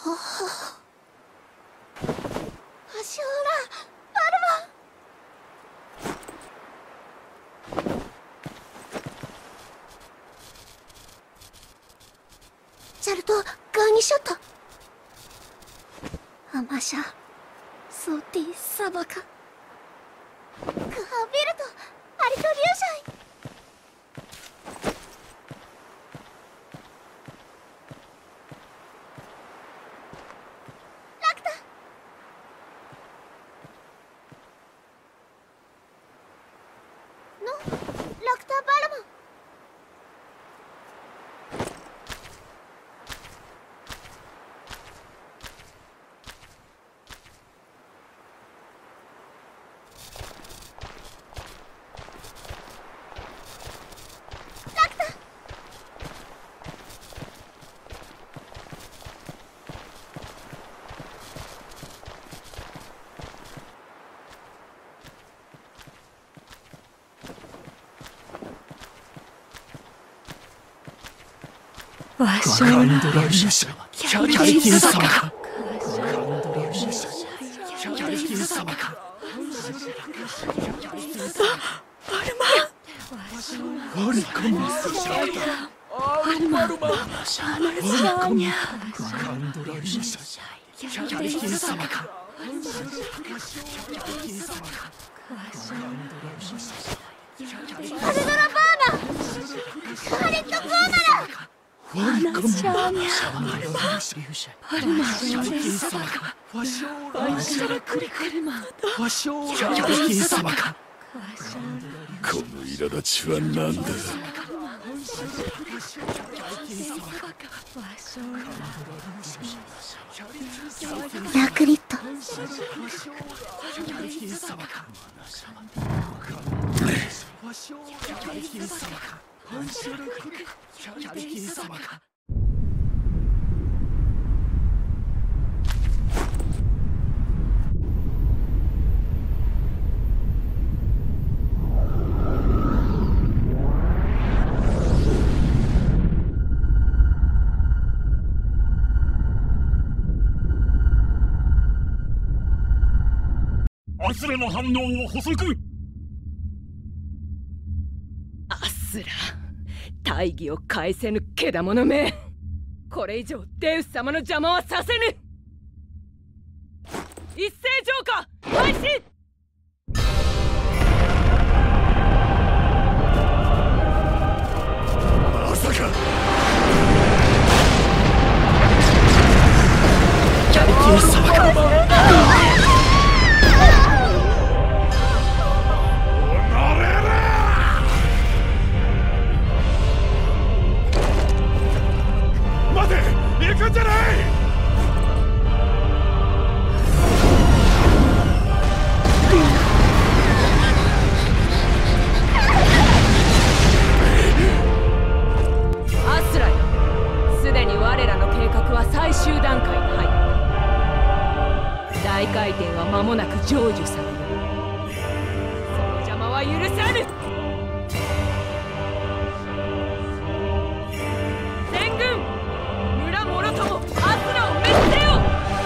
足裏パルマ。ジャルトガーニショット。アマシャソーティサバカクハビルトアリトリューシャイ。 わしはキャリキン様か。 この苛立ちは何だ。 ラクリット。 アスラの反応を捕捉。 アスラ、大義を返せぬけだものめ。これ以上デウス様の邪魔はさせぬ。一斉浄化開始。 まさかキャリキン様か。 行くんじゃない。 アスラよ、すでに我らの計画は最終段階に入った。大回転は間もなく成就される。その邪魔は許さぬ。全軍村もろともアスラを滅せよ。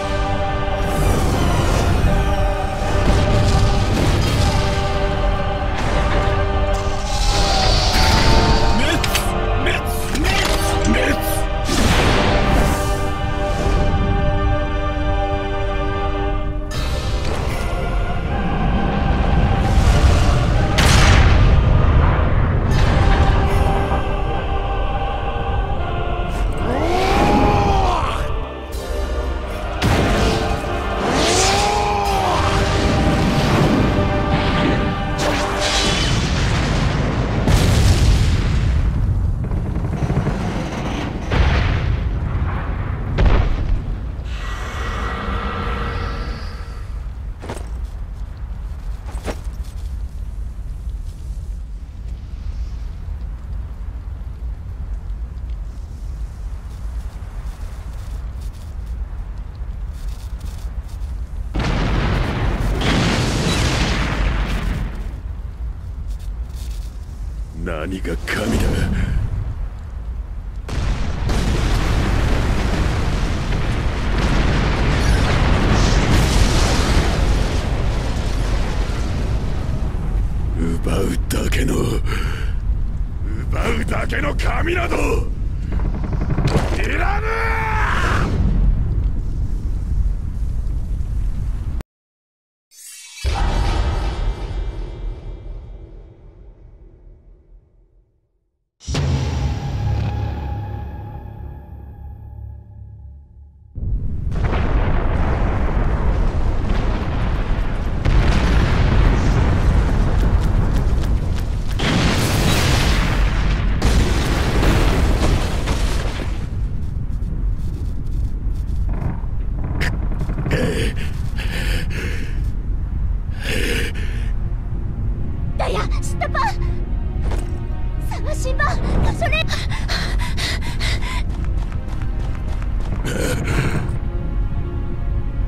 何が神だ。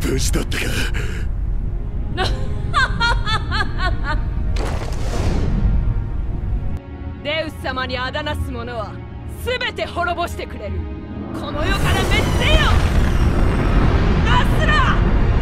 無事だったか。 デウス様にあだなす者は全て滅ぼしてくれる。この世から滅せよ、アスラ。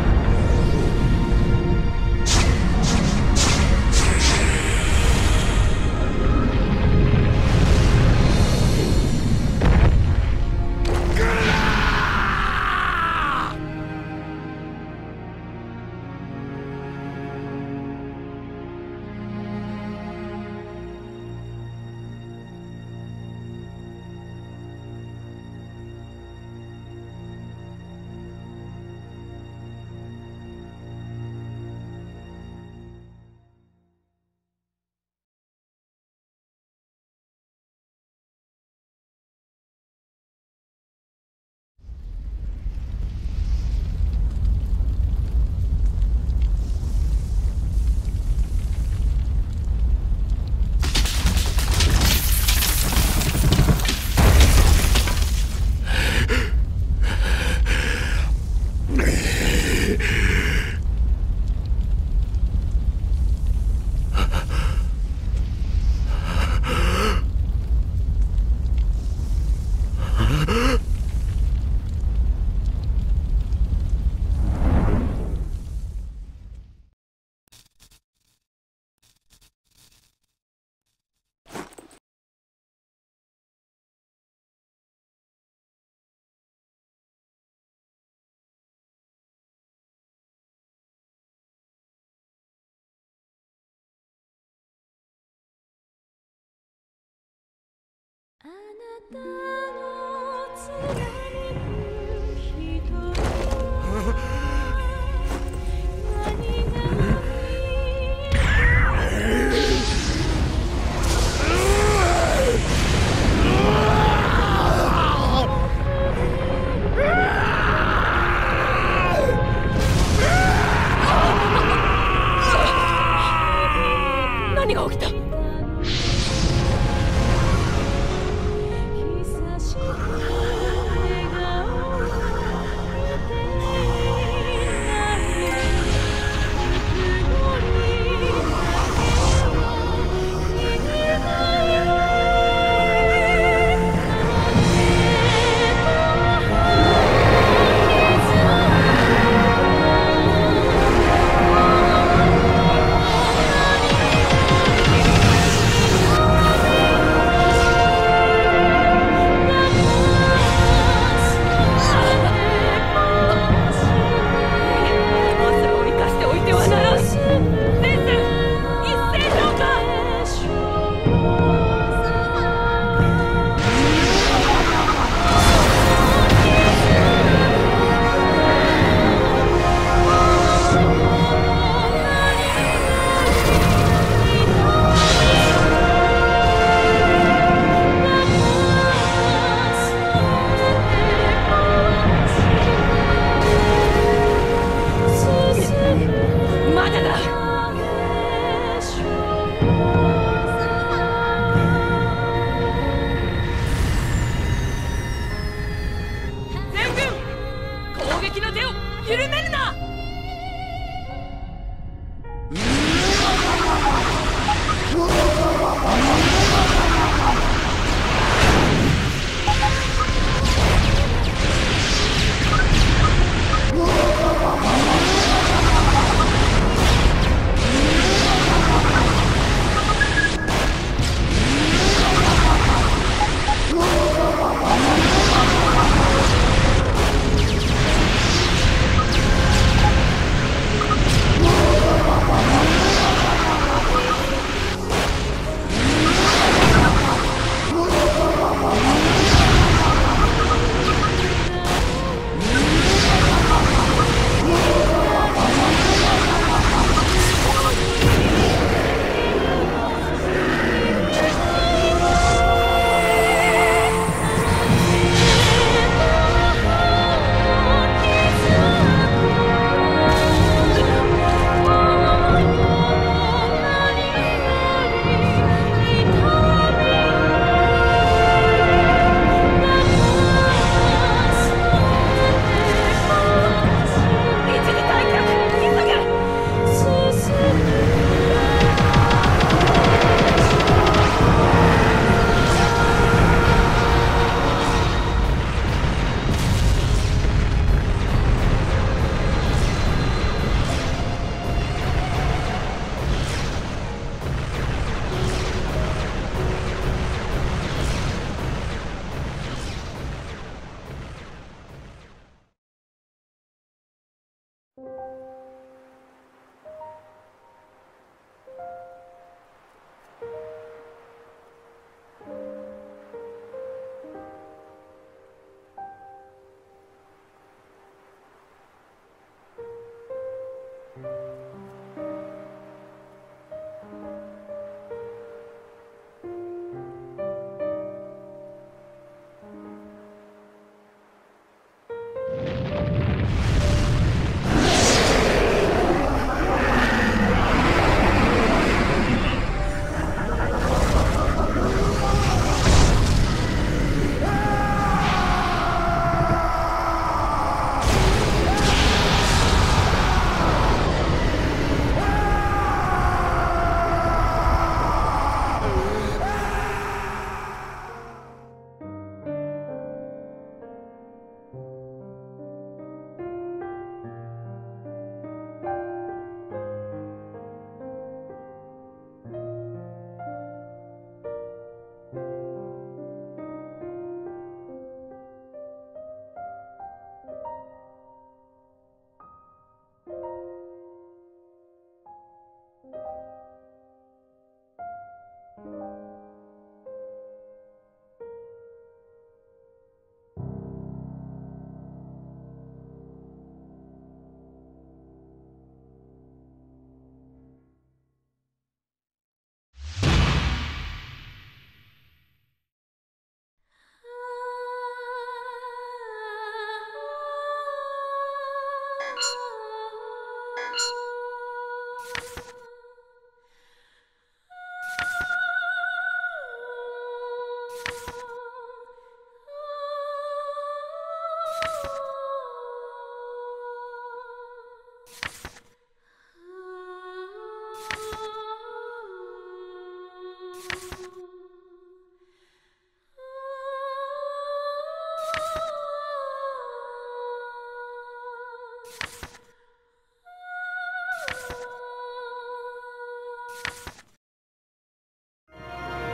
あなたの貫く瞳は何々 何が起きた？緩めるな。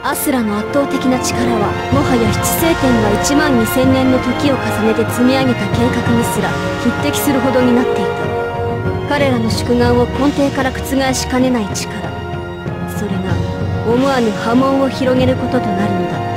アスラの圧倒的な力はもはや七星天が1万2000年の時を重ねて積み上げた計画にすら匹敵するほどになっていた。彼らの宿願を根底から覆しかねない力、それが思わぬ波紋を広げることとなるのだ。